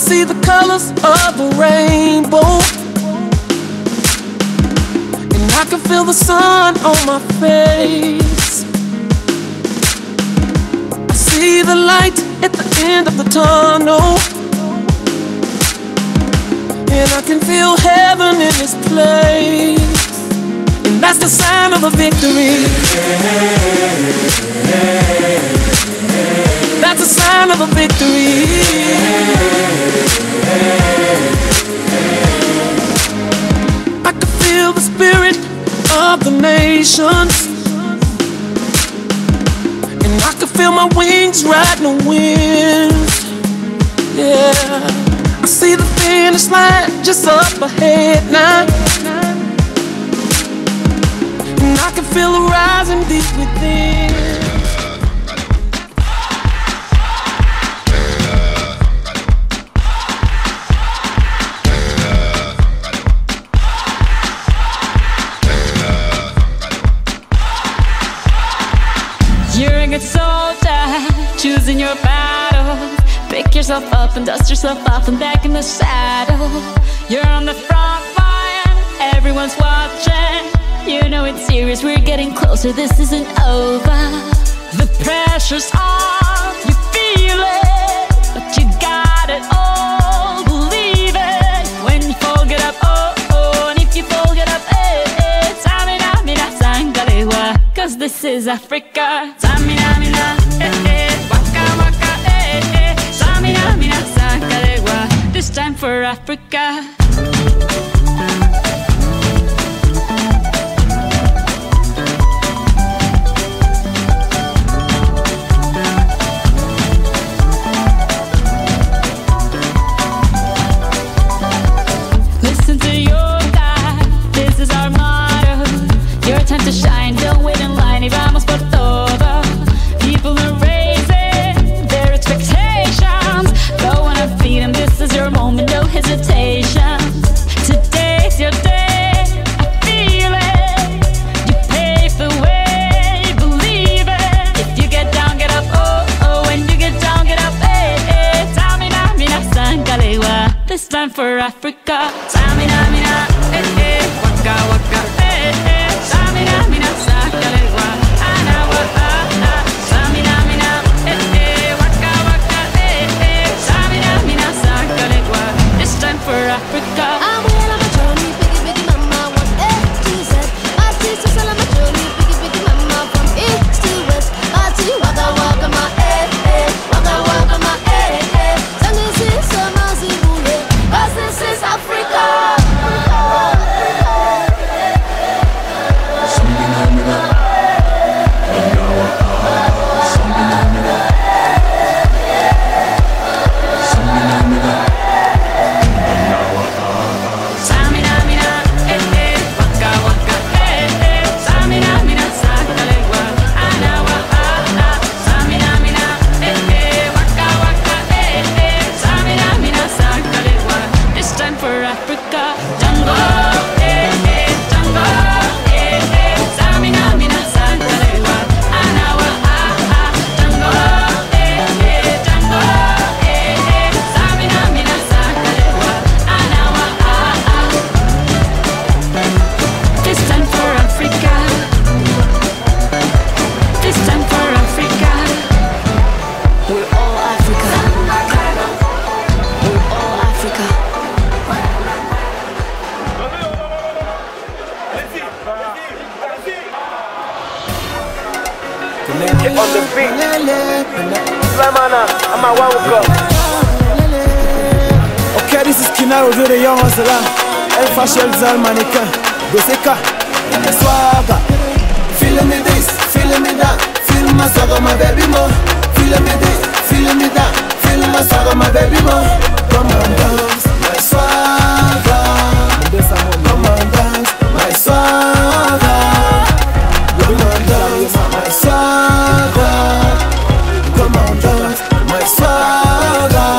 see the colors of the rainbow, and I can feel the sun on my face. I see the light at the end of the tunnel, and I can feel heaven in this place. And that's the sign of a victory. That's a sign of a victory. I can feel the spirit of the nations, and I can feel my wings riding the wind. Yeah, I see the finish line just up ahead now, and I can feel it rising deep within. You're a good soldier, choosing your battle. Pick yourself up and dust yourself off and back in the saddle. You're on the front line, everyone's watching. You know it's serious, we're getting closer, this isn't over. The pressure's on, you feel it, but you got it all, believe it. When you fall, get up, oh, oh, and if you fall, get up, eh, eh. Samina, mina, sangalewa, cause this is Africa. Samina, mina, eh, eh, waka, waka, eh, eh. Samina, mina, sangalewa, this time for Africa. Listen to your God, this is our motto. Your time to shine, don't wait in line, y vamos por todo. People are raising their expectations. Go on and feed them, this is your moment, no hesitation. Today's your day, I feel it. You pave the way, believe it. If you get down, get up, oh, oh. When you get down, get up, eh, eh. Tamina, mina, sangalewa, this time for Africa. Tamina, mina, eh, eh. Waka, waka, eh, eh. Tamina, mina, sangalewa, anawa, ah, ah. Tamina, mina, eh, eh. Waka, waka, eh, eh. Tamina, mina, sangalewa, this time for Africa. I'm well on my journey, biggie, biggie mama, from A to Z. My sister's all on my journey, biggie, biggie mama, from east to west. Party, waka, waka, my waka, waka, my Tell me, sister, my zibule, 'cause this is Africa. Samina, mina, eh, eh. Waka, waka, eh, eh. Samina, mina, sangalewa, anawa, ah, ah. Samina, mina, eh, eh. Waka, waka, eh, eh. Samina, mina, sangalewa, this time for Africa. Tango, eh, eh. Tango, eh, eh. Samina, mina, sangalewa, anawa, ah, ah. Tango, eh, eh. Tango, eh, eh. Samina, mina, sangalewa, anawa, ah, ah. This time for Africa. This time for Africa. We're all Africa. We're all Africa. On the beat, Slamana, I'm a Wawuko. Okay, this is Kinaro de Young Hustler. El Fashel Zal Mannequin. Goseka. Swagger. Feeling me this, feeling me that. Feel my swagger, my baby more. Feeling me this, feeling me that. Feel my swagger, my baby more. Come on, dance, my swagger. Come on, dance, my swagger. Come on, dance, my swagger. Come on, dance, my swagger.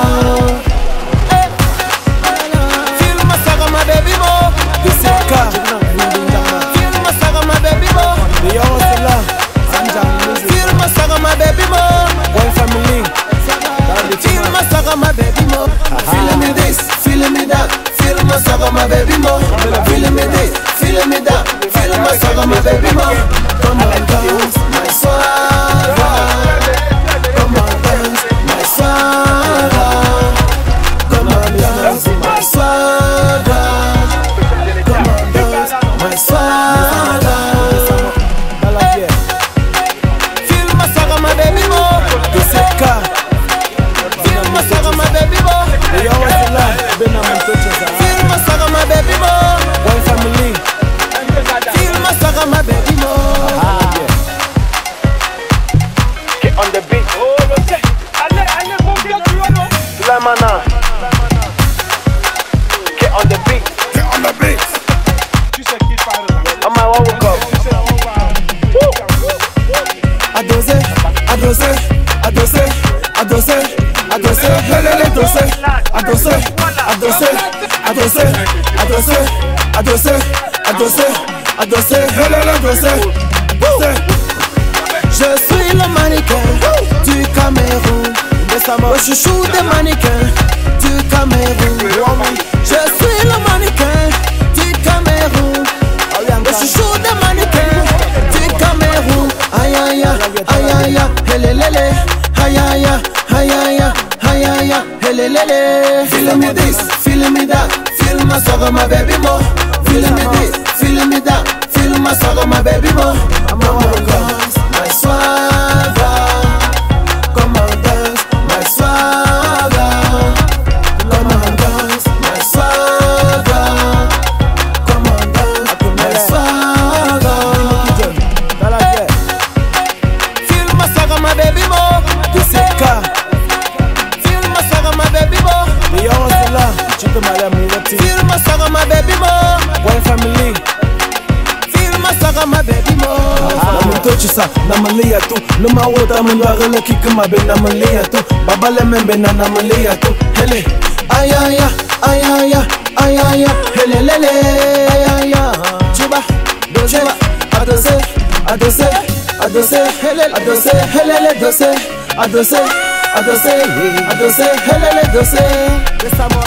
Feel my swagger, my baby more. Goseka. Feel my swagger, my baby more. The Young Hustler. Feel my swagger, my baby more. One family. Feel my swagger, my baby more. feeling me this, feeling me that, feel my saga, my baby more. Feeling me this, feeling me that, feel my saga, my baby more. Come on, dance, my swagger. Come on, dance, my swagger. Come on, dance, my swagger. Come on, dance, my swagger. Feel my saga, my baby more. Feel my saga, my baby more. Feel my saga, my baby more. One family. Feel my saga, my baby more. Get on the beat. Sulemana. Get on the beat. Get on the beat. I'm my one woke up. Adosé, adosé, adosé, adosé, adosé, helele dosé, adosé, adosé, adosé, adosé, adosé, adosé, adosé, helele dosé. Je suis le mannequin du Cameroun, le chouchou des mannequins du Cameroun. Je suis le mannequin du Cameroun, le chouchou des mannequins du Cameroun. Aïe aïe aïe aïe helelele, aïe aïe aïe aïe aïe aïe helelele. Feel me this, feel me that, feel my saga, my baby more. Feel me this, feel me that, feel my saga, my baby more. Come on dance, my swagger. Come on dance, my swagger. Come on dance, my swagger. Come on dance, my swagger. Feel my saga, my baby more. Feel my saga, my baby more. Feel my saga, my baby more. One family. Feel my saga, my baby more. Namuntochisa, namalia tu. Numa wota munwagala kikama be namalia tu. Babale membe na namalia tu. Hele. Aïe aïe aïe aïe aïe aïe helelele aïe aïe. Chuba, dosé, adosé, adosé, adosé, helele, adosé, helele, dosé, adosé, adosé, adosé, helele, dosé.